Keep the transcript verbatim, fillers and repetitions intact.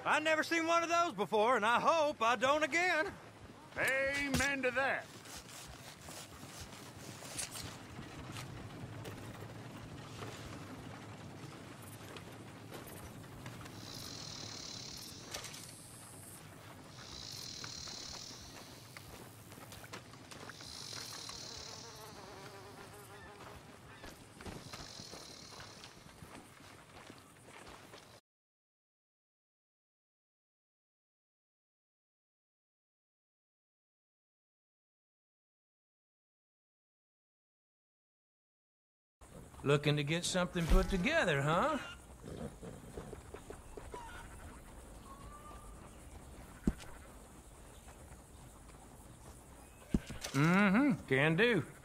I never seen one of those before, and I hope I don't again. Amen to that. Looking to get something put together, huh? Mm-hmm, can do.